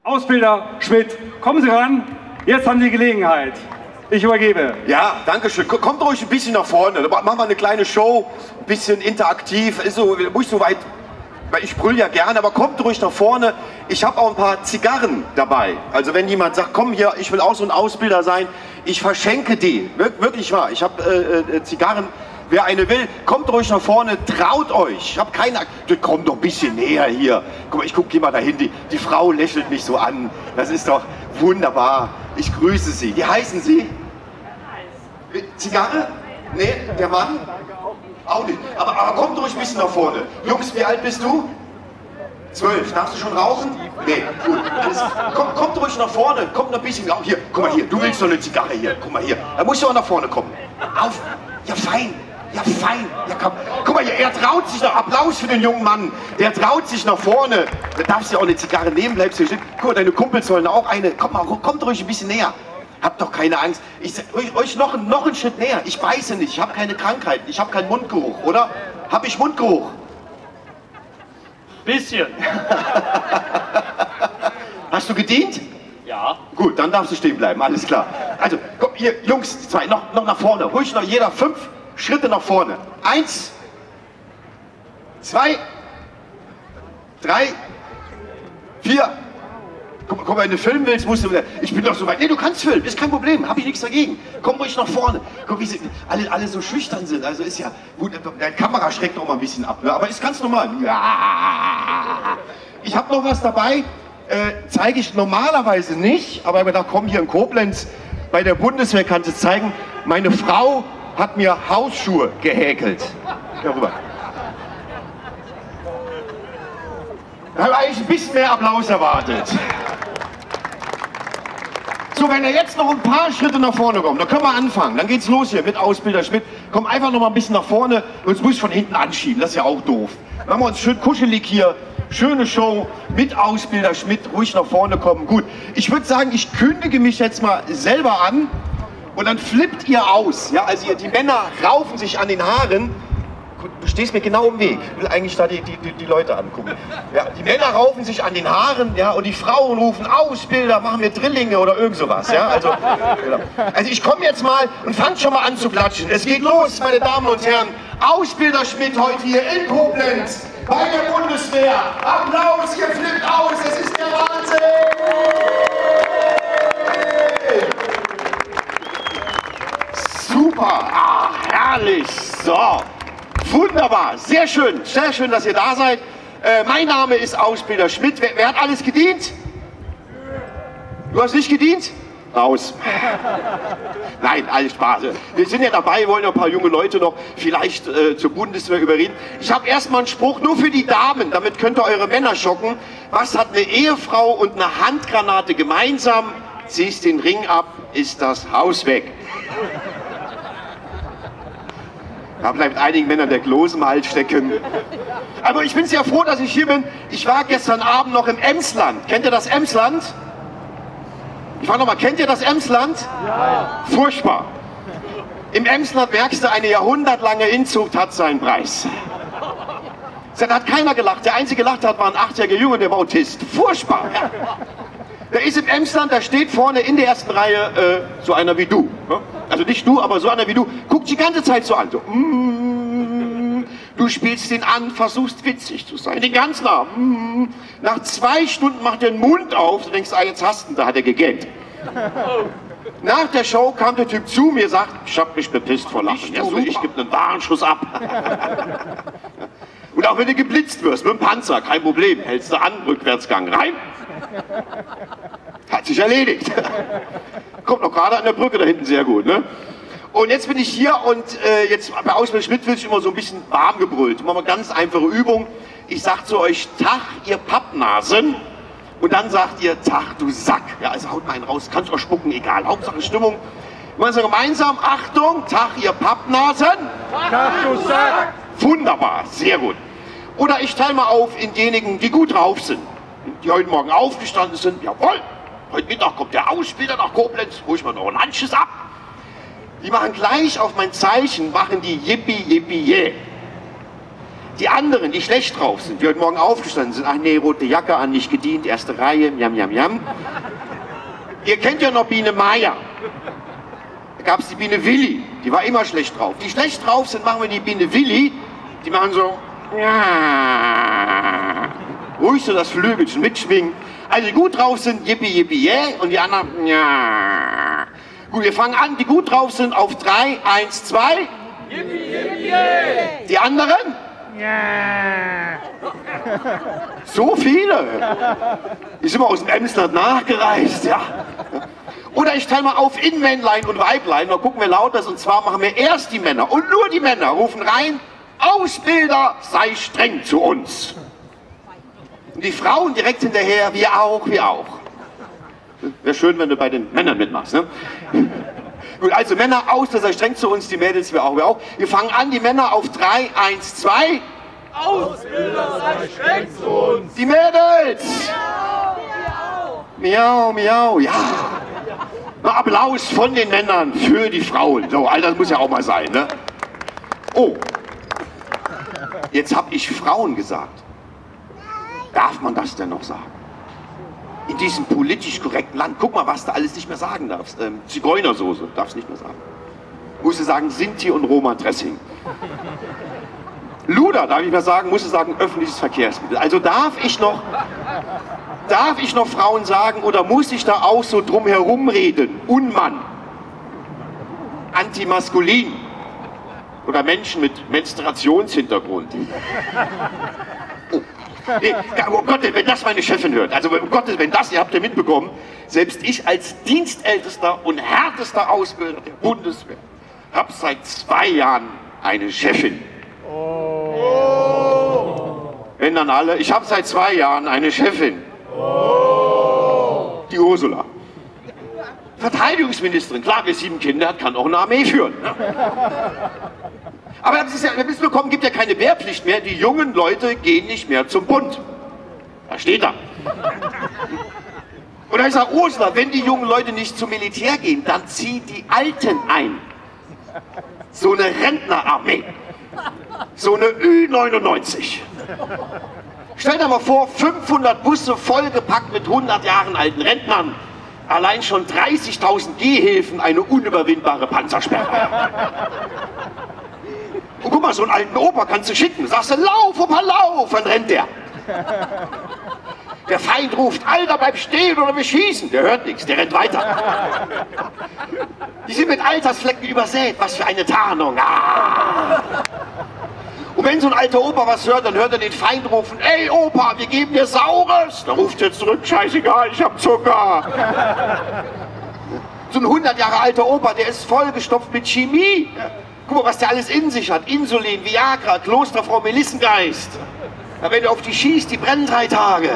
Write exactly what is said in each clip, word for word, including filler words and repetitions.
Ausbilder Schmidt, kommen Sie ran. Jetzt haben Sie die Gelegenheit. Ich übergebe. Ja, danke schön. Kommt ruhig ein bisschen nach vorne. Machen wir eine kleine Show, ein bisschen interaktiv. Ist so, muss so weit, weil ich brülle ja gerne, aber kommt ruhig nach vorne. Ich habe auch ein paar Zigarren dabei. Also wenn jemand sagt, komm hier, ich will auch so ein Ausbilder sein, ich verschenke die. Wir, wirklich wahr. Ich habe äh, äh, Zigarren. Wer eine will, kommt ruhig nach vorne, traut euch. Ich habe keine... Kommt doch ein bisschen näher hier. Guck mal, ich gucke mal dahin. Die, die Frau lächelt mich so an. Das ist doch wunderbar. Ich grüße Sie. Wie heißen Sie? Zigarre? Nee, der Mann? Auch nicht. Aber, aber kommt ruhig ein bisschen nach vorne. Jungs, wie alt bist du? Zwölf. Darfst du schon rauchen? Nee, gut. Alles, komm, kommt ruhig nach vorne. Kommt noch ein bisschen. Hier, guck mal hier. Du willst doch eine Zigarre hier. Guck mal hier. Da musst du auch nach vorne kommen. Auf. Ja, fein. Ja, fein. Ja, komm. Guck mal hier, er traut sich noch. Applaus für den jungen Mann. Der traut sich nach vorne. Da darfst du ja auch eine Zigarre nehmen, bleibst hier stehen. Guck mal, deine Kumpels sollen auch eine. Komm mal, kommt ruhig ein bisschen näher. Habt doch keine Angst. Ich sag euch, euch noch, noch einen Schritt näher. Ich beiße nicht. Ich habe keine Krankheiten. Ich habe keinen Mundgeruch, oder? Habe ich Mundgeruch? Bisschen. Hast du gedient? Ja. Gut, dann darfst du stehen bleiben. Alles klar. Also, komm, hier, Jungs, zwei, noch, noch nach vorne. Ruhig noch jeder fünf Schritte nach vorne. Eins, zwei, drei, vier. Guck, guck mal, wenn du filmen willst, musst du... Ich bin doch so weit. Nee, du kannst filmen, ist kein Problem, habe ich nichts dagegen. Komm ruhig nach vorne. Guck, wie sie alle, alle so schüchtern sind. Also ist ja... Gut, der Kamera schreckt noch mal ein bisschen ab, ne? Aber ist ganz normal. Ja. Ich habe noch was dabei, äh, zeige ich normalerweise nicht, aber ich habe gedacht, komm, hier in Koblenz, bei der Bundeswehr kannst du zeigen, meine Frau hat mir Hausschuhe gehäkelt. Ja, rüber. Da habe ich eigentlich ein bisschen mehr Applaus erwartet. So, wenn er jetzt noch ein paar Schritte nach vorne kommt, dann können wir anfangen. Dann geht's los hier mit Ausbilder Schmidt. Komm einfach noch mal ein bisschen nach vorne, sonst muss ich von hinten anschieben. Das ist ja auch doof. Machen wir uns schön kuschelig hier. Schöne Show mit Ausbilder Schmidt. Ruhig nach vorne kommen. Gut, ich würde sagen, ich kündige mich jetzt mal selber an. Und dann flippt ihr aus. Ja, also ihr, die Männer raufen sich an den Haaren. Du stehst mir genau im Weg. Ich will eigentlich da die, die, die Leute angucken. Ja, die Männer raufen sich an den Haaren, ja, und die Frauen rufen Ausbilder, machen wir Drillinge oder irgend sowas. Ja, also, genau. Also ich komme jetzt mal und fange schon mal an zu klatschen. Es geht los, meine Damen und Herren. Ausbilder Schmidt heute hier in Koblenz bei der Bundeswehr. Applaus, ihr flippt aus, es ist der Wahnsinn! Super, ach, herrlich, so. Wunderbar, sehr schön, sehr schön, dass ihr da seid. Äh, mein Name ist Ausbilder Schmidt. Wer, wer hat alles gedient? Du hast nicht gedient? Raus. Nein, alles Spaß. Wir sind ja dabei, wollen ja ein paar junge Leute noch vielleicht äh, zur Bundeswehr überreden. Ich habe erstmal einen Spruch nur für die Damen, damit könnt ihr eure Männer schocken. Was hat eine Ehefrau und eine Handgranate gemeinsam? Ziehst den Ring ab, ist das Haus weg. Da bleibt einigen Männern der Kloß im Hals stecken. Aber ich bin sehr froh, dass ich hier bin. Ich war gestern Abend noch im Emsland. Kennt ihr das Emsland? Ich frage nochmal, kennt ihr das Emsland? Ja. Furchtbar. Im Emsland merkst du, eine jahrhundertlange Inzucht hat seinen Preis. Da hat keiner gelacht. Der einzige gelacht hat, war ein achtjähriger Junge, der war Autist. Furchtbar. Ja. Der ist im Emsland, da steht vorne in der ersten Reihe äh, so einer wie du. Also nicht du, aber so einer wie du. Guckt die ganze Zeit so an. So, mm, du spielst den an, versuchst witzig zu sein. Den ganzen Abend. Mm. Nach zwei Stunden macht er den Mund auf. Du denkst, ah, jetzt hast du ihn, da hat er gegähnt. Nach der Show kam der Typ zu mir und sagt, ich hab mich bepisst vor Lachen. Ja, so, ich gebe einen Warnschuss ab. Und auch wenn du geblitzt wirst mit dem Panzer, kein Problem. Hältst du an, Rückwärtsgang rein. Hat sich erledigt. Kommt noch gerade an der Brücke da hinten sehr gut, ne? Und jetzt bin ich hier und äh, jetzt bei Ausbilder Schmidt wird sich immer so ein bisschen warm gebrüllt. Machen wir eine ganz einfache Übung. Ich sag zu euch, Tag, ihr Pappnasen. Und dann sagt ihr, Tag, du Sack. Ja, also haut mal einen raus, kannst auch spucken, egal. Hauptsache Stimmung. Wir machen so gemeinsam, Achtung, Tag, ihr Pappnasen. Tag, du Sack. Wunderbar, sehr gut. Oder ich teile mal auf in diejenigen, die gut drauf sind. Die heute Morgen aufgestanden sind, jawohl, heute Mittag kommt der Ausbilder nach Koblenz, hol ich mal noch einen Anschiss ab. Die machen gleich auf mein Zeichen, machen die Yippie, Yippie, yeah. Die anderen, die schlecht drauf sind, die heute Morgen aufgestanden sind, ach nee, rote Jacke an, nicht gedient, erste Reihe, jam, jam, jam. Ihr kennt ja noch Biene Maya. Da gab es die Biene Willi, die war immer schlecht drauf. Die schlecht drauf sind, machen wir die Biene Willi, die machen so, ja, ruhig so das Flügelchen mitschwingen. Also die gut drauf sind, yippie, yippie, yeah, und die anderen, ja. Gut, wir fangen an, die gut drauf sind, auf drei, eins, zwei. Yippie, yippie, yeah. Die anderen? Ja. So viele. Die sind mal aus dem Emsland nachgereist, ja. Oder ich teile mal auf in Männlein und Weiblein, mal gucken wir laut das, und zwar machen wir erst die Männer und nur die Männer rufen rein, Ausbilder, sei streng zu uns. Und die Frauen direkt hinterher, wir auch, wir auch. Wäre schön, wenn du bei den Männern mitmachst, ne? Gut, also Männer, Ausbilder, sei streng zu uns, die Mädels, wir auch, wir auch. Wir fangen an, die Männer auf drei, eins, zwei. Ausbilder, sei streng zu uns. Die Mädels. Miau, miau, ja. Mal Applaus von den Männern für die Frauen. So, all das muss ja auch mal sein, ne? Oh, jetzt habe ich Frauen gesagt. Darf man das denn noch sagen? In diesem politisch korrekten Land, guck mal, was du alles nicht mehr sagen darfst. Ähm, Zigeunersoße darfst nicht mehr sagen. Musst du sagen, Sinti und Roma Dressing. Luder, darf ich mal sagen, musst du sagen, öffentliches Verkehrsmittel. Also darf ich noch, darf ich noch Frauen sagen oder muss ich da auch so drum herum reden? Unmann, antimaskulin oder Menschen mit Menstruationshintergrund. Oh. Nee, oh Gott, wenn das meine Chefin hört, also um Gottes, wenn das, ihr habt ja mitbekommen, selbst ich als dienstältester und härtester Ausbilder der Bundeswehr habe seit zwei Jahren eine Chefin. Oh. Wenn dann alle, ich habe seit zwei Jahren eine Chefin. Oh. Die Ursula. Verteidigungsministerin, klar, wer sieben Kinder hat, kann auch eine Armee führen. Ne? Aber das ist ja, wir wissen bekommen, gibt ja keine Wehrpflicht mehr. Die jungen Leute gehen nicht mehr zum Bund. Da steht er. Und ich sage, Ursula, wenn die jungen Leute nicht zum Militär gehen, dann zieh die Alten ein. So eine Rentnerarmee. So eine Ü neunundneunzig. Stell dir mal vor, fünfhundert Busse vollgepackt mit hundert Jahren alten Rentnern. Allein schon dreißigtausend Gehhilfen, eine unüberwindbare Panzersperre. Und guck mal, so einen alten Opa kannst du schicken. Sagst du, lauf, Opa, lauf, dann rennt der. Der Feind ruft, Alter, bleib stehen oder wir schießen. Der hört nichts, der rennt weiter. Die sind mit Altersflecken übersät. Was für eine Tarnung. Ah. Und wenn so ein alter Opa was hört, dann hört er den Feind rufen, ey Opa, wir geben dir Saures. Dann ruft er zurück, scheißegal, ich hab Zucker. So ein hundert Jahre alter Opa, der ist vollgestopft mit Chemie. Guck mal, was der alles in sich hat. Insulin, Viagra, Klosterfrau Melissengeist. Ja, wenn du auf die schießt, die brennen drei Tage.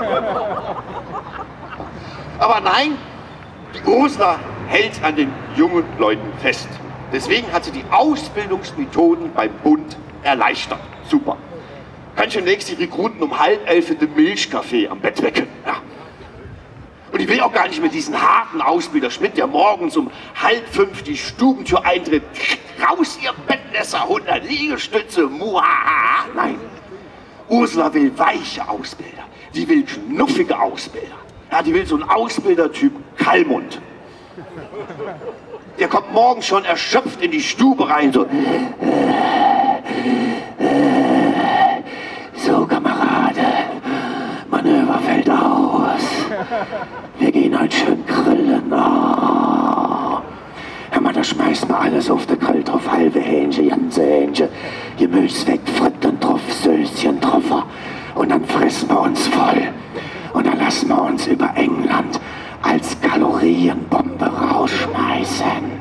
Aber nein, die Ursula hält an den jungen Leuten fest. Deswegen hat sie die Ausbildungsmethoden beim Bund erleichtert. Super. Kann ich demnächst die Rekruten um halb elf in dem Milchkaffee am Bett wecken. Ja. Und ich will auch gar nicht mehr diesen harten Ausbilder Schmidt, der morgens um halb fünf die Stubentür eintritt. Raus, ihr Bettnässer, hundert Liegestütze, muhaha. Nein. Ursula will weiche Ausbilder. Die will knuffige Ausbilder. Ja, die will so einen Ausbildertyp Kallmund. Der kommt morgens schon erschöpft in die Stube rein, so. So, Kamerade, Manöver fällt aus. Wir gehen heute schön grillen. Oh. Hör mal, da schmeißen wir alles auf den Grill drauf. Halbe Hähnchen, ganze Hähnchen, Gemüse weg, Fritten drauf, Söschen drauf. Und dann fressen wir uns voll. Und dann lassen wir uns über England als Kalorienbombe rausschmeißen.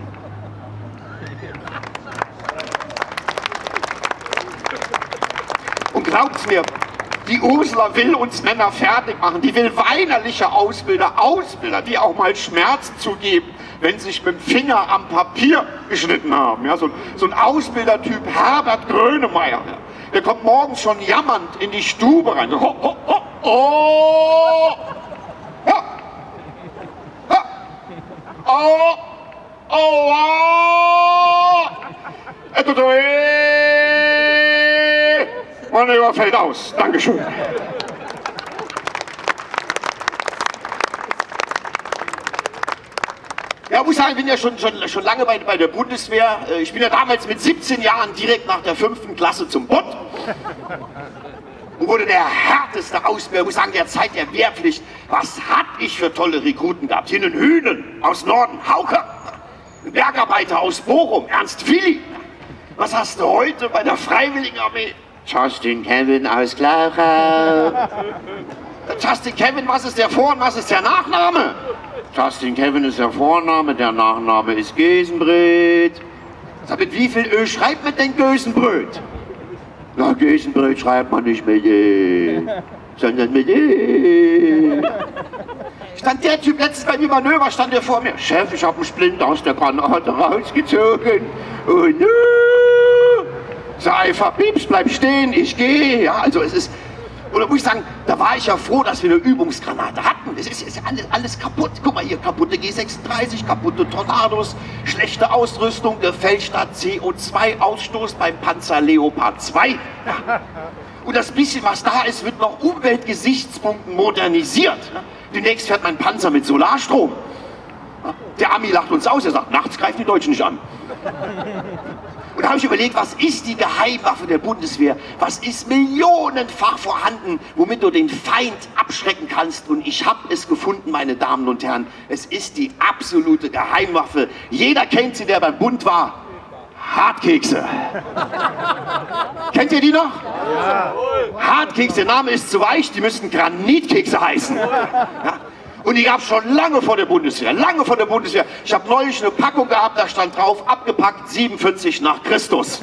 Und glaubt's mir, die Ursula will uns Männer fertig machen. Die will weinerliche Ausbilder, Ausbilder, die auch mal Schmerzen zugeben, wenn sie sich mit dem Finger am Papier geschnitten haben. Ja, so, so ein Ausbildertyp Herbert Grönemeyer. Ja. Der kommt morgens schon jammernd in die Stube rein. So, ho, ho, ho, oh, ho, ho, oh, oh, oh, Manöver fällt aus. Dankeschön. Ja, ich muss sagen, ich bin ja schon, schon, schon lange bei, bei der Bundeswehr. Ich bin ja damals mit siebzehn Jahren direkt nach der fünften Klasse zum Bund. Und wurde der härteste Ausbilder, ich muss sagen, der Zeit der Wehrpflicht. Was hatte ich für tolle Rekruten gehabt? Hier einen Hühnen aus Norden, Hauke. Ein Bergarbeiter aus Bochum, Ernst Willi. Was hast du heute bei der Freiwilligenarmee? Justin Kevin aus Glauchau. Justin Kevin, was ist der Vor- und was ist der Nachname? Justin Kevin ist der Vorname, der Nachname ist Gesenbröt. Sag, mit wie viel Ö schreibt man denn Gösenbröt? Na, Gesenbröt schreibt man nicht mit E, sondern mit E. Stand der Typ letztens bei mir Manöver, stand der vor mir. Chef, ich habe einen Splint aus der Granate rausgezogen. Und nu. Sag einfach, Pieps, bleib stehen, ich gehe. Ja, also es ist... Oder muss ich sagen, da war ich ja froh, dass wir eine Übungsgranate hatten. Es ist, ist alles, alles kaputt. Guck mal hier, kaputte G sechsunddreißig, kaputte Tornados, schlechte Ausrüstung, gefälschter C O zwei Ausstoß beim Panzer Leopard zwei. Ja. Und das bisschen, was da ist, wird nach Umweltgesichtspunkten modernisiert. Demnächst fährt mein Panzer mit Solarstrom. Der Ami lacht uns aus, er sagt, nachts greifen die Deutschen nicht an. Und da habe ich überlegt, was ist die Geheimwaffe der Bundeswehr? Was ist millionenfach vorhanden, womit du den Feind abschrecken kannst? Und ich habe es gefunden, meine Damen und Herren. Es ist die absolute Geheimwaffe. Jeder kennt sie, der beim Bund war. Hartkekse. Kennt ihr die noch? Ja. Hartkekse, der Name ist zu weich, die müssten Granitkekse heißen. Ja. Und die gab es schon lange vor der Bundeswehr, lange vor der Bundeswehr. Ich habe neulich eine Packung gehabt, da stand drauf, abgepackt siebenundvierzig nach Christus.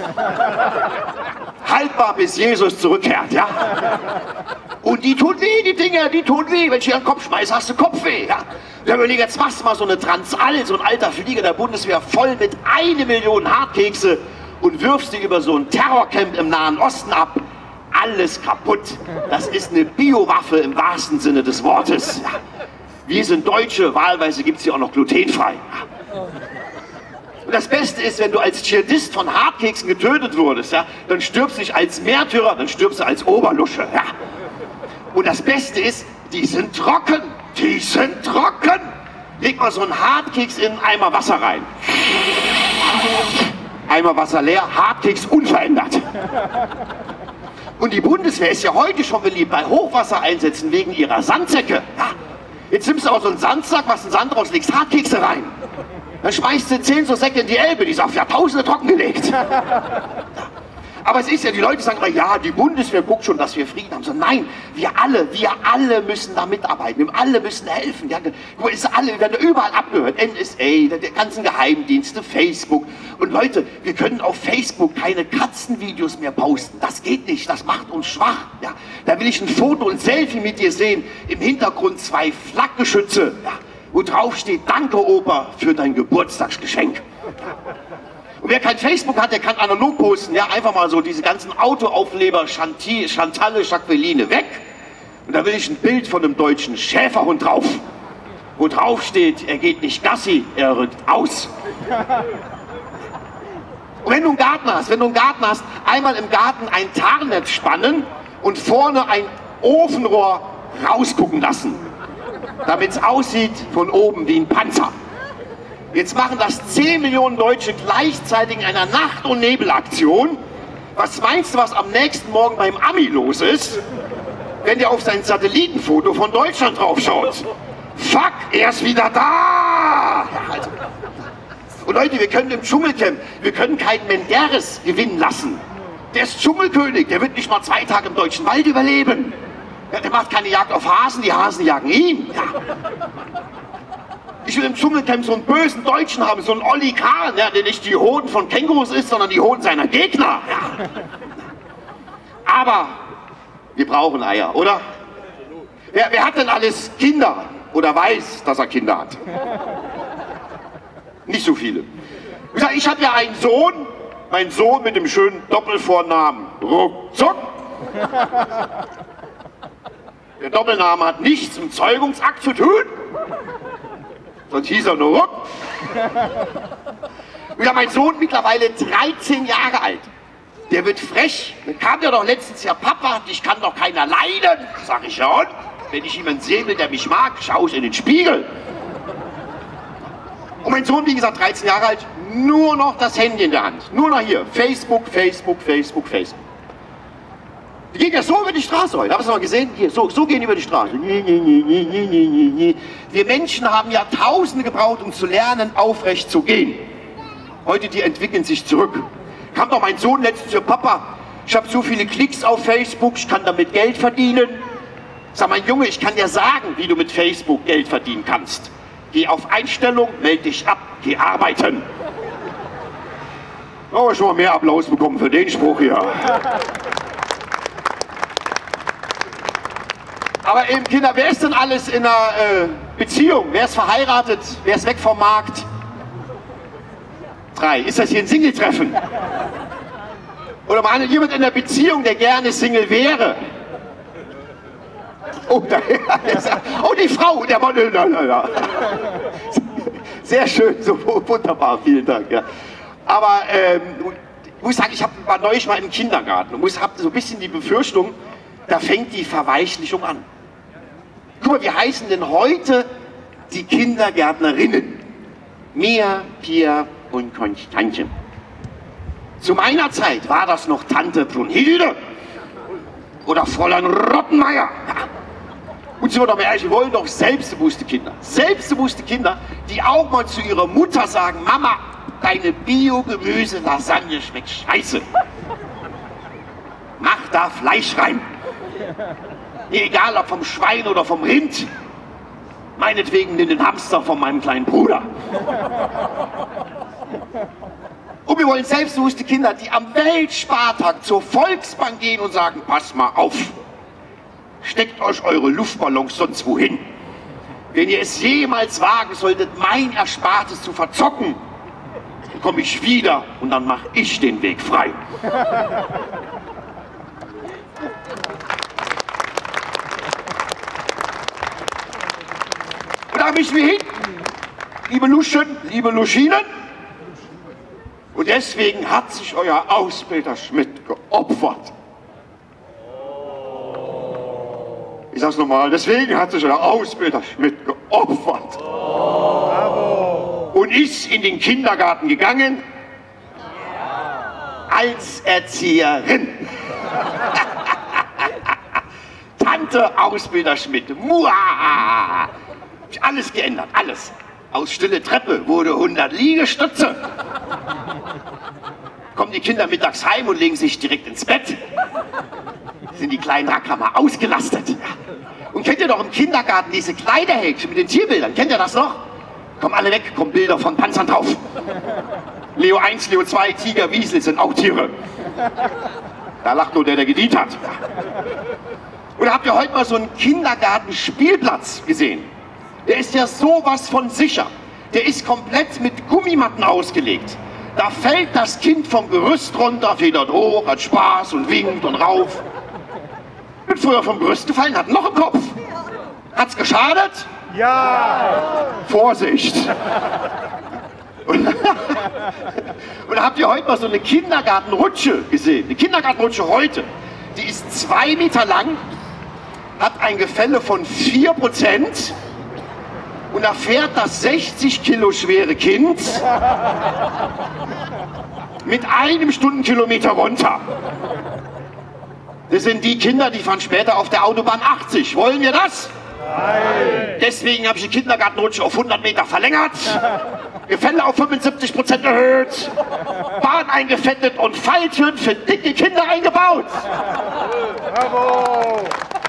Haltbar bis Jesus zurückkehrt, ja. Und die tun weh, die Dinger, die tun weh. Wenn ich hier einen Kopf schmeiße, hast du Kopfweh, ja. Da überlege, jetzt machst du mal so eine Transall, so ein alter Flieger der Bundeswehr, voll mit eine Million Hartkekse und wirfst die über so ein Terrorcamp im Nahen Osten ab. Alles kaputt. Das ist eine Biowaffe im wahrsten Sinne des Wortes. Ja. Wir sind Deutsche, wahlweise gibt es hier auch noch glutenfrei. Und das Beste ist, wenn du als Dschihadist von Hartkeksen getötet wurdest, ja, dann stirbst du nicht als Märtyrer, dann stirbst du als Oberlusche. Ja. Und das Beste ist, die sind trocken. Die sind trocken. Leg mal so einen Hartkeks in einen Eimer Wasser rein. Eimer Wasser leer, Hartkeks unverändert. Und die Bundeswehr ist ja heute schon beliebt bei Hochwassereinsätzen wegen ihrer Sandsäcke. Ja. Jetzt nimmst du auch so einen Sandsack, machst einen Sand raus, legst Hartkekse rein. Dann schmeißt du zehn so Säcke in die Elbe, die ist auf Jahrtausende trockengelegt. Aber es ist ja, die Leute sagen immer, ja, die Bundeswehr guckt schon, dass wir Frieden haben. So, nein, wir alle, wir alle müssen da mitarbeiten, wir alle müssen helfen. Ja, es ist alle, wir werden überall abgehört, N S A, die ganzen Geheimdienste, Facebook. Und Leute, wir können auf Facebook keine Katzenvideos mehr posten. Das geht nicht, das macht uns schwach. Ja, da will ich ein Foto, ein Selfie mit dir sehen, im Hintergrund zwei Flakgeschütze, ja, wo drauf steht, danke Opa für dein Geburtstagsgeschenk. Und wer kein Facebook hat, der kann analog posten, ja, einfach mal so diese ganzen Autoaufleber, Chanty, Chantalle, Jacqueline weg. Und da will ich ein Bild von einem deutschen Schäferhund drauf, wo drauf steht, er geht nicht Gassi, er rückt aus. Und wenn du einen Garten hast, wenn du einen Garten hast, einmal im Garten ein Tarnnetz spannen und vorne ein Ofenrohr rausgucken lassen, damit es aussieht von oben wie ein Panzer. Jetzt machen das zehn Millionen Deutsche gleichzeitig in einer Nacht- und Nebelaktion. Was meinst du, was am nächsten Morgen beim Ami los ist, wenn der auf sein Satellitenfoto von Deutschland draufschaut? Fuck, er ist wieder da! Ja, also. Und Leute, wir können im Dschungelcamp, wir können keinen Menderes gewinnen lassen. Der ist Dschungelkönig, der wird nicht mal zwei Tage im deutschen Wald überleben. Ja, der macht keine Jagd auf Hasen, die Hasen jagen ihn. Ja. Ich will im Dschungelcamp so einen bösen Deutschen haben, so einen Olli Kahn, ja, der nicht die Hoden von Kängurus ist, sondern die Hoden seiner Gegner. Ja. Aber wir brauchen Eier, oder? Wer, wer hat denn alles Kinder oder weiß, dass er Kinder hat? Nicht so viele. Ich habe ja einen Sohn, mein Sohn mit dem schönen Doppelvornamen Ruckzuck. Der Doppelname hat nichts mit dem Zeugungsakt zu tun. Sonst hieß er nur Ruck. Ja, mein Sohn mittlerweile dreizehn Jahre alt. Der wird frech. Dann kam der doch letztens, ja Papa, dich kann doch keiner leiden. Sag ich, ja und? Wenn ich jemanden sehen will, der mich mag, schaue ich in den Spiegel. Und mein Sohn, wie gesagt, dreizehn Jahre alt, nur noch das Handy in der Hand. Nur noch hier. Facebook, Facebook, Facebook, Facebook. Die gehen ja so über die Straße heute. Hast du mal gesehen? Hier, so, so gehen die über die Straße. Wir Menschen haben Jahrtausende gebraucht, um zu lernen, aufrecht zu gehen. Heute, die entwickeln sich zurück. Kam doch mein Sohn letztens zu Papa, ich habe so viele Klicks auf Facebook, ich kann damit Geld verdienen. Sag mein Junge, ich kann dir sagen, wie du mit Facebook Geld verdienen kannst. Geh auf Einstellung, melde dich ab, geh arbeiten. Oh, schon mal mehr Applaus bekommen für den Spruch hier. Aber eben Kinder, wer ist denn alles in einer äh, Beziehung? Wer ist verheiratet? Wer ist weg vom Markt? Drei. Ist das hier ein Single-Treffen? Oder mal jemand in der Beziehung, der gerne Single wäre? Oh, da, oh die Frau, der Mann. Na, na, na. Sehr schön, so wunderbar, vielen Dank. Ja. Aber ähm, ich muss sagen, ich hab, war neulich mal im Kindergarten und habe so ein bisschen die Befürchtung, da fängt die Verweichlichung an. Guck mal, wie heißen denn heute die Kindergärtnerinnen? Mia, Pia und Konstantje. Zu meiner Zeit war das noch Tante Brunhilde oder Fräulein Rottenmeier. Und sind wir doch mal ehrlich, wir wollen doch selbstbewusste Kinder. Selbstbewusste Kinder, die auch mal zu ihrer Mutter sagen, Mama, deine Bio-Gemüse-Lasagne schmeckt scheiße. Mach da Fleisch rein. Egal ob vom Schwein oder vom Rind. Meinetwegen nimm den Hamster von meinem kleinen Bruder. Und wir wollen selbstbewusste Kinder, die am Weltspartag zur Volksbank gehen und sagen, pass mal auf, steckt euch eure Luftballons sonst wohin. Wenn ihr es jemals wagen solltet, mein Erspartes zu verzocken, dann komme ich wieder und dann mache ich den Weg frei. Und da müssen wir hin, liebe Luschen, liebe Luschinen. Und deswegen hat sich euer Ausbilder Schmidt geopfert. Ich sag's nochmal, deswegen hat sich euer Ausbilder Schmidt geopfert. Und ist in den Kindergarten gegangen als Erzieherin. Tante Ausbilder Schmidt. Muah! Alles geändert, alles. Aus Stille Treppe wurde hundert Liegestütze. Kommen die Kinder mittags heim und legen sich direkt ins Bett. Sind die kleinen Racker mal ausgelastet. Und kennt ihr doch im Kindergarten diese Kleiderhäkchen mit den Tierbildern? Kennt ihr das noch? Kommen alle weg, kommen Bilder von Panzern drauf. Leo eins, Leo zwei, Tiger, Wiesel sind auch Tiere. Da lacht nur der, der gedient hat. Oder habt ihr heute mal so einen Kindergartenspielplatz gesehen? Der ist ja sowas von sicher. Der ist komplett mit Gummimatten ausgelegt. Da fällt das Kind vom Gerüst runter, federt hoch, hat Spaß und winkt und rauf. Wird früher vom Gerüst gefallen, hat ein Loch im Kopf. Hat's geschadet? Ja! Vorsicht! Und, und habt ihr heute mal so eine Kindergartenrutsche gesehen? Eine Kindergartenrutsche heute, die ist zwei Meter lang, hat ein Gefälle von vier Prozent und da fährt das sechzig Kilo schwere Kind mit einem Stundenkilometer runter. Das sind die Kinder, die fahren später auf der Autobahn achtzig. Wollen wir das? Nein. Deswegen habe ich die Kindergartenrutsche auf hundert Meter verlängert, Gefälle auf fünfundsiebzig Prozent erhöht, Bahn eingefettet und Falltüren für dicke Kinder eingebaut. Bravo!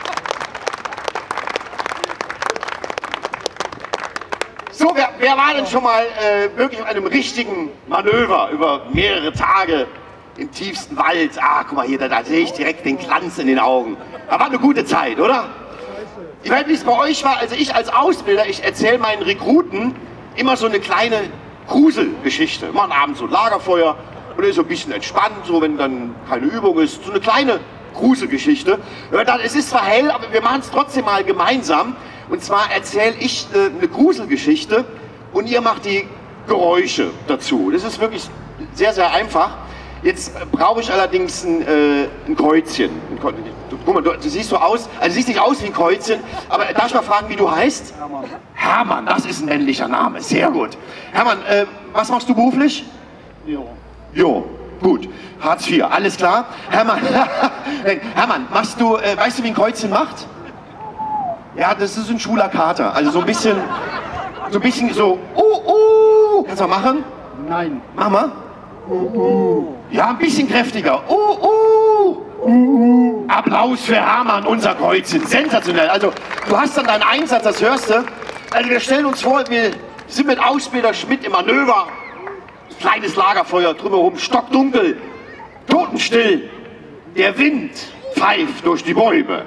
So, wer, wer war denn schon mal äh, wirklich auf einem richtigen Manöver über mehrere Tage im tiefsten Wald? Ah, guck mal hier, da, da sehe ich direkt den Glanz in den Augen. Da war eine gute Zeit, oder? Ich weiß nicht, wie es bei euch war. Also ich als Ausbilder, ich erzähle meinen Rekruten immer so eine kleine Gruselgeschichte. Wir machen abends so ein Lagerfeuer und ist so ein bisschen entspannt, so wenn dann keine Übung ist. So eine kleine Gruselgeschichte. Es ist zwar hell, aber wir machen es trotzdem mal gemeinsam. Und zwar erzähle ich äh, eine Gruselgeschichte und ihr macht die Geräusche dazu. Das ist wirklich sehr, sehr einfach. Jetzt brauche ich allerdings ein, äh, ein Kreuzchen. Ein Kreu- du, guck mal, du, du siehst so aus, also du siehst nicht aus wie ein Kreuzchen, aber darf ich mal fragen, wie du heißt? Hermann. Hermann, das ist ein männlicher Name, sehr gut. Hermann, äh, was machst du beruflich? Jo. Jo, gut. Hartz vier, alles klar. Hermann, Hermann, machst du, äh, weißt du, wie ein Kreuzchen macht? Ja, das ist ein schwuler Kater, also so ein bisschen, so ein bisschen so, uh, uh, kannst du mal machen? Nein. Mach mal. Ja, ein bisschen kräftiger. Uh, uh. Applaus für Hermann, unser Kreuzchen. Sensationell. Also, du hast dann deinen Einsatz, das hörst du. Also, wir stellen uns vor, wir sind mit Ausbilder Schmidt im Manöver. Kleines Lagerfeuer drumherum, stockdunkel, totenstill. Der Wind pfeift durch die Bäume.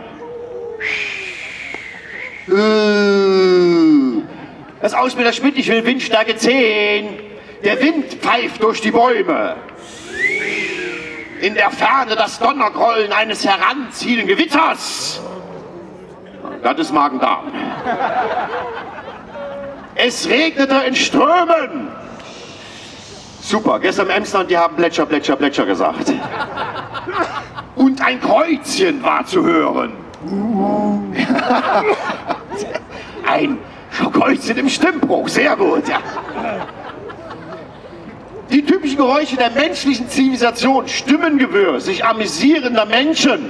Das Ausbilder Schmidt, ich will Windstärke zehn. Der Wind pfeift durch die Bäume. In der Ferne das Donnergrollen eines heranziehenden Gewitters. Das ist Magen-Darm. Es regnete in Strömen. Super, gestern im Emsland, die haben Plätscher, Plätscher, Plätscher gesagt. Und ein Kreuzchen war zu hören. Ein Kreuzchen im Stimmbruch, sehr gut, ja. Die typischen Geräusche der menschlichen Zivilisation, Stimmengewirr, sich amüsierender Menschen.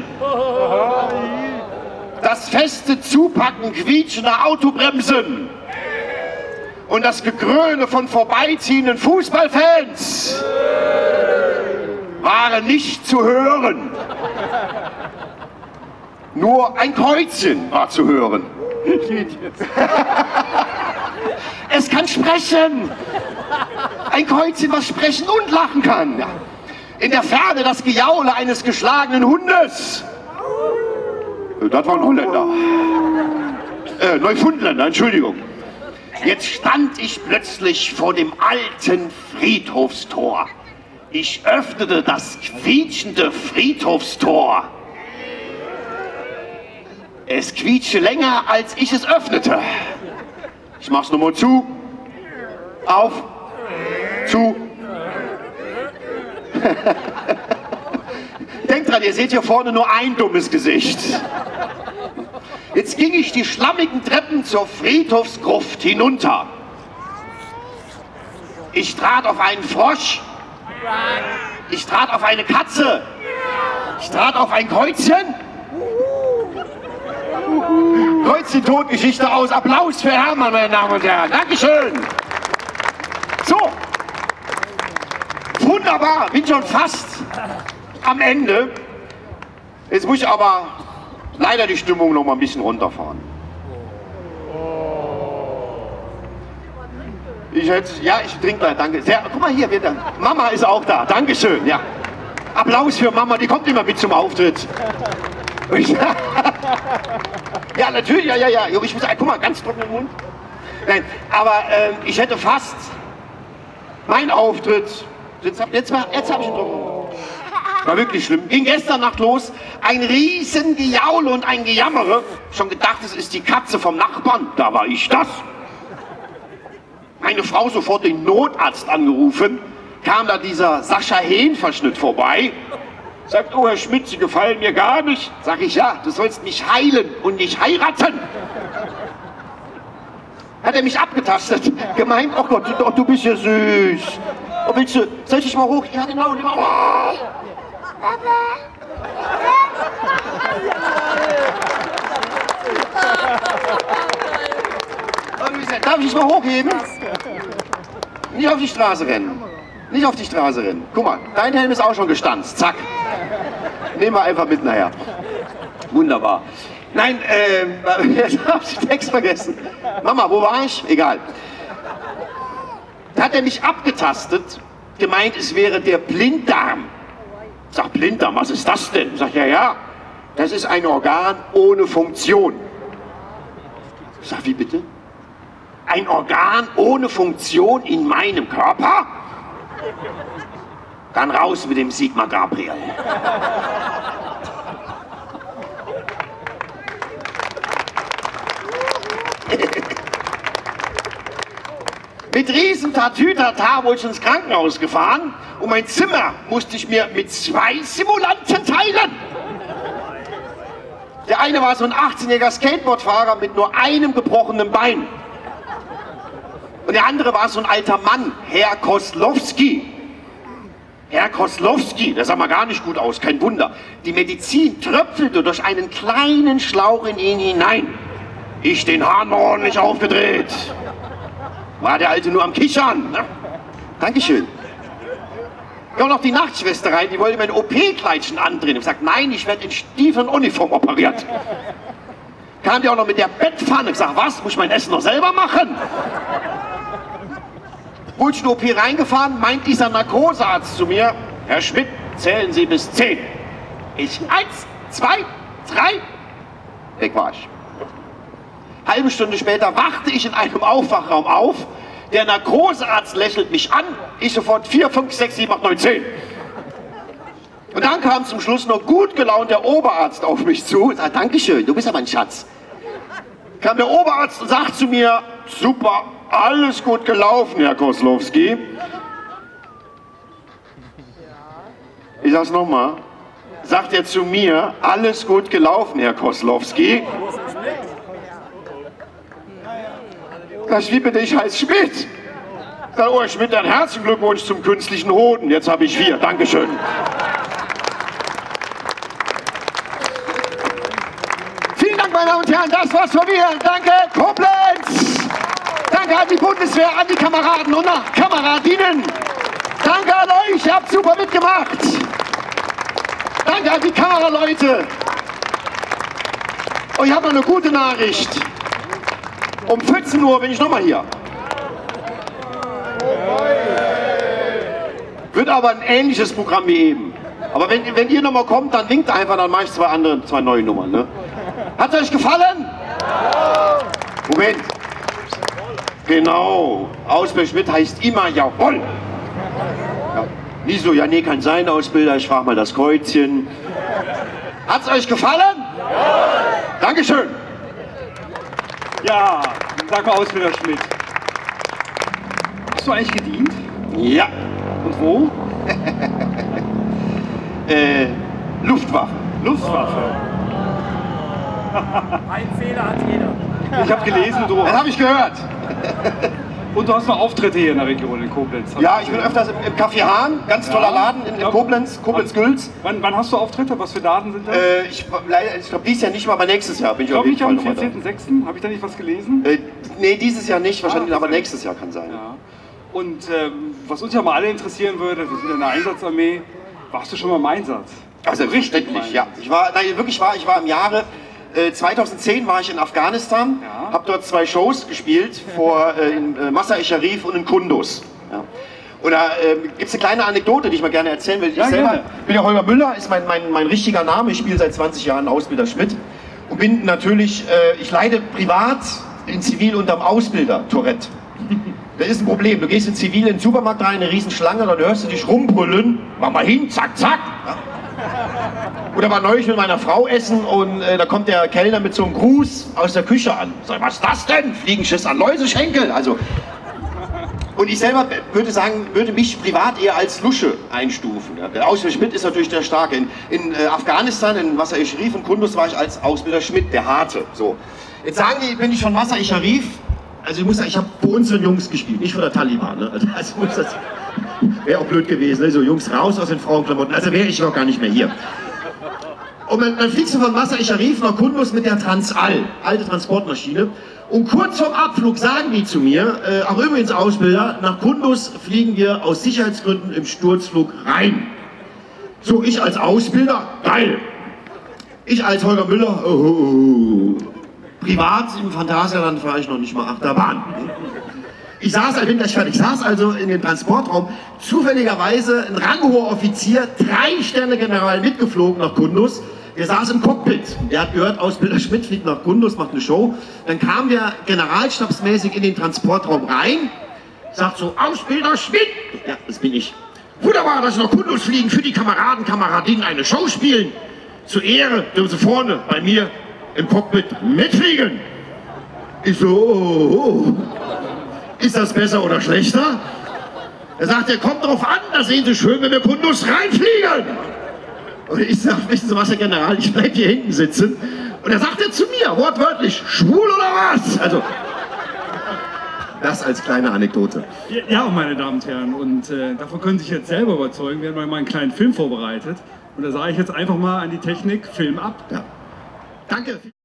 Das feste Zupacken quietschender Autobremsen. Und das Gegröle von vorbeiziehenden Fußballfans waren nicht zu hören. Nur ein Kreuzchen war zu hören. Es kann sprechen. Ein Kreuzchen, was sprechen und lachen kann. In der Ferne das Gejaule eines geschlagenen Hundes. Das war ein Holländer. Äh, Neufundländer, Entschuldigung. Jetzt stand ich plötzlich vor dem alten Friedhofstor. Ich öffnete das quietschende Friedhofstor. Es quietschte länger, als ich es öffnete. Ich mach's nochmal zu. Auf. Zu. Denkt dran, ihr seht hier vorne nur ein dummes Gesicht. Jetzt ging ich die schlammigen Treppen zur Friedhofsgruft hinunter. Ich trat auf einen Frosch. Ich trat auf eine Katze. Ich trat auf ein Kreuzchen. Kreuzchen Todgeschichte aus. Applaus für Hermann, meine Damen und Herren. Dankeschön. So. Wunderbar. Bin schon fast am Ende. Jetzt muss ich aber leider die Stimmung noch mal ein bisschen runterfahren. Ich hätte, ja, ich trinke gleich, danke. Sehr, guck mal hier, wir, Mama ist auch da. Dankeschön, ja. Applaus für Mama, die kommt immer mit zum Auftritt. Ja, natürlich, ja, ja, ja. Ich muss, guck mal, ganz trockenen Mund. Nein, aber äh, ich hätte fast mein Auftritt. Jetzt, jetzt, jetzt habe ich ihn drauf. War wirklich schlimm. Ging gestern Nacht los. Ein riesen Gejaule und ein Gejammere. Schon gedacht, es ist die Katze vom Nachbarn. Da war ich das. Meine Frau sofort den Notarzt angerufen. Kam da dieser Sascha Hehn-Verschnitt vorbei. Sagt, oh Herr Schmidt, Sie gefallen mir gar nicht. Sag ich, ja, du sollst mich heilen und nicht heiraten. Hat er mich abgetastet. Gemeint, oh Gott, du, du bist ja süß. Oh, willst du, soll ich dich mal hoch? Ja, genau. genau. Oh. Darf ich dich mal hochheben? Nicht auf die Straße rennen. Nicht auf die Straße rennen. Guck mal, dein Helm ist auch schon gestanzt. Zack. Nehmen wir einfach mit nachher. Wunderbar. Nein, äh, jetzt habe ich den Text vergessen. Mama, wo war ich? Egal. Da hat er mich abgetastet, gemeint, es wäre der Blinddarm. Ich sag, Blinddarm, was ist das denn? Sag, ja, ja, das ist ein Organ ohne Funktion. Ich sag, wie bitte? Ein Organ ohne Funktion in meinem Körper? Dann raus mit dem Sigmar Gabriel. Mit riesen Tatütata wurde ich ins Krankenhaus gefahren und mein Zimmer musste ich mir mit zwei Simulanten teilen. Der eine war so ein achtzehnjähriger Skateboardfahrer mit nur einem gebrochenen Bein. Und der andere war so ein alter Mann, Herr Koslowski. Herr Koslowski, der sah mal gar nicht gut aus, kein Wunder. Die Medizin tröpfelte durch einen kleinen Schlauch in ihn hinein. Ich den Hahn ordentlich aufgedreht. War der Alte nur am Kichern. Ne? Dankeschön. Kam noch die Nachtschwester rein, die wollte mein O P-Kleidchen andrehen. Ich gesagt, nein, ich werde in Stiefel und Uniform operiert. Kam die auch noch mit der Bettpfanne. Ich sag, was, muss ich mein Essen noch selber machen? Wurde ich in die O P reingefahren, meint dieser Narkosearzt zu mir, Herr Schmidt, zählen Sie bis zehn. Ich, eins, zwei, drei, weg war ich. Halbe Stunde später wachte ich in einem Aufwachraum auf. Der Narkosearzt lächelt mich an. Ich sofort vier, fünf, sechs, sieben, acht, neun, zehn. Und dann kam zum Schluss noch gut gelaunt der Oberarzt auf mich zu. Ich sagte, Dankeschön, du bist aber ein Schatz. Kam der Oberarzt und sagt zu mir, super, alles gut gelaufen, Herr Koslowski. Ich sag's nochmal. Sagt er zu mir, alles gut gelaufen, Herr Koslowski. Das wie bitte, ich heiße Schmidt. Sag, oh, Herr Schmidt, dann herzlichen Glückwunsch zum künstlichen Hoden. Jetzt habe ich vier. Dankeschön. Vielen Dank, meine Damen und Herren. Das war's von mir. Danke, Koblenz. Danke an die Bundeswehr, an die Kameraden und Kameradinnen. Danke an euch. Ihr habt super mitgemacht. Danke an die Kameraleute. Und ich habe noch eine gute Nachricht. Um vierzehn Uhr bin ich nochmal hier. Wird aber ein ähnliches Programm wie eben. Aber wenn, wenn ihr nochmal kommt, dann winkt einfach, dann mache ich zwei andere, zwei neue Nummern. Ne? Hat es euch gefallen? Moment. Genau. Ausbilder Schmidt heißt immer jawohl. Ja. Nie so, ja nee, kann sein, Ausbilder, ich frage mal das Kreuzchen. Hat es euch gefallen? Dankeschön. Ja, sag mal Ausbilder Schmidt. Hast du eigentlich gedient? Ja. Und wo? äh, Luftwaffe. Luftwaffe. Ein Fehler hat jeder. Ich habe gelesen, du... Das habe ich gehört. Und du hast noch Auftritte hier in der Region, in Koblenz. Ja, ich bin öfters im, im Café Hahn, ganz toller Laden in, in Koblenz, Koblenz-Gülz. Wann, wann hast du Auftritte? Was für Daten sind das? Äh, ich ich glaube, dieses Jahr nicht mal, aber nächstes Jahr bin ich, ich auf jeden glaube nicht Fall am vierzehnten sechsten Habe ich da nicht was gelesen? Äh, nee, dieses Jahr nicht, wahrscheinlich, Ah, aber okay. nächstes Jahr kann sein. Ja. Und ähm, was uns ja mal alle interessieren würde, wir sind in der Einsatzarmee. Warst du schon mal im Einsatz? Also selbstverständlich, ja. Ich war, nein, wirklich war, ich war im Jahre äh, zweitausendzehn war ich in Afghanistan, Ja. habe dort zwei Shows gespielt, vor, äh, in äh, Masai Sharif und in Kunduz. Ja. Und da äh, gibt es eine kleine Anekdote, die ich mal gerne erzählen will. Ich Ja, selber gerne. bin ja Holger Müller, ist mein, mein, mein richtiger Name. Ich spiele seit zwanzig Jahren Ausbilder Schmidt und bin natürlich, äh, ich leide privat in Zivil unterm Ausbilder Tourette. Das ist ein Problem. Du gehst in Zivil in den Supermarkt rein, eine riesen Schlange, dann hörst du dich rumbrüllen. Mach mal hin, zack, zack. Ja. Oder war neulich mit meiner Frau essen und äh, da kommt der Kellner mit so einem Gruß aus der Küche an. Sag, was ist das denn? Fliegenschiss an Läuseschenkel. Also, und ich selber würde sagen, würde mich privat eher als Lusche einstufen. Ja. Der Ausbilder Schmidt ist natürlich der Starke. In, in äh, Afghanistan, in Masai Sharif und Kunduz war ich als Ausbilder Schmidt, der Harte. So. Jetzt sagen die, bin ich von Masai Sharif. Also ich muss sagen, ich habe für unsere Jungs gespielt, nicht für der Taliban. Ne? Also, also muss das wäre auch blöd gewesen, ne? So Jungs raus aus den Frauenklamotten, also wäre ich noch gar nicht mehr hier. Und dann, dann fliegst du von Masai Sharif nach Kunduz mit der Transall, alte Transportmaschine. Und kurz vorm Abflug sagen die zu mir, äh, auch übrigens Ausbilder, nach Kunduz fliegen wir aus Sicherheitsgründen im Sturzflug rein. So, ich als Ausbilder, geil. Ich als Holger Müller, oh, oh, oh. Privat im Phantasialand fahre ich noch nicht mal Achterbahn. Ich saß, ich bin gleich fertig, ich saß also in dem Transportraum, zufälligerweise ein ranghoher Offizier, drei Sterne General mitgeflogen nach Kunduz. Der saß im Cockpit. Der hat gehört, Ausbilder Schmidt fliegt nach Kunduz, macht eine Show. Dann kam der generalstabsmäßig in den Transportraum rein, sagt so, Ausbilder Schmidt, ja, das bin ich. Wunderbar, dass Sie nach Kunduz fliegen, für die Kameraden, Kameradinnen eine Show spielen. Zur Ehre dürfen Sie vorne bei mir im Cockpit mitfliegen. Ich so, oh, oh. ist das besser oder schlechter? Er sagt, er kommt drauf an, da sehen Sie schön, wenn wir Pundus reinfliegen. Und ich sage, wissen Sie was, Herr General, ich bleibe hier hinten sitzen. Und er sagt er zu mir, wortwörtlich, schwul oder was? Also, das als kleine Anekdote. Ja, meine Damen und Herren, und äh, davon können Sie sich jetzt selber überzeugen. Wir haben mal einen kleinen Film vorbereitet. Und da sage ich jetzt einfach mal an die Technik, Film ab. Ja. Danke.